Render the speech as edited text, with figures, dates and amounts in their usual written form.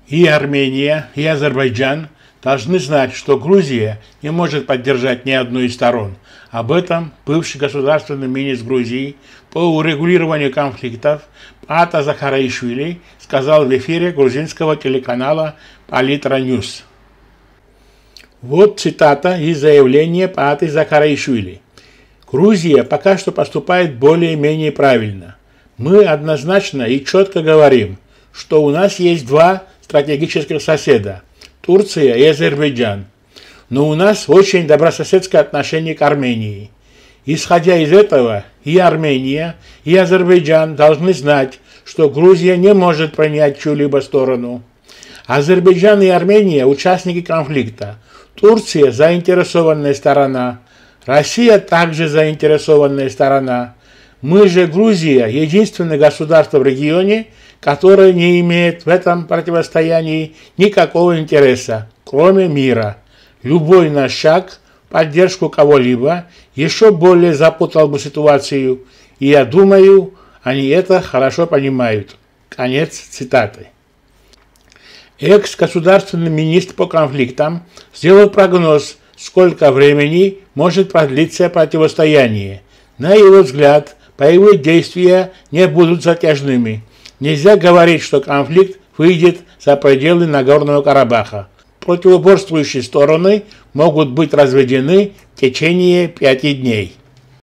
И Армения, и Азербайджан должны знать, что Грузия не может поддержать ни одну из сторон. Об этом бывший государственный министр Грузии по урегулированию конфликтов Паата Захараишвили сказал в эфире грузинского телеканала Политра Ньюс. Вот цитата из заявления Пааты Захараишвили. «Грузия пока что поступает более-менее правильно. Мы однозначно и четко говорим, что у нас есть два стратегических соседа – Турция и Азербайджан. Но у нас очень добрососедское отношение к Армении. Исходя из этого, и Армения, и Азербайджан должны знать, что Грузия не может принять чью-либо сторону. Азербайджан и Армения – участники конфликта. Турция – заинтересованная сторона. Россия также заинтересованная сторона. Мы же, Грузия, единственное государство в регионе, которое не имеет в этом противостоянии никакого интереса, кроме мира. Любой наш шаг в поддержку кого-либо еще более запутал бы ситуацию, и я думаю, они это хорошо понимают». Конец цитаты. Экс-государственный министр по конфликтам сделал прогноз, сколько времени может продлиться противостояние. На его взгляд, боевые действия не будут затяжными. Нельзя говорить, что конфликт выйдет за пределы Нагорного Карабаха. Противоборствующие стороны могут быть разведены в течение 5 дней.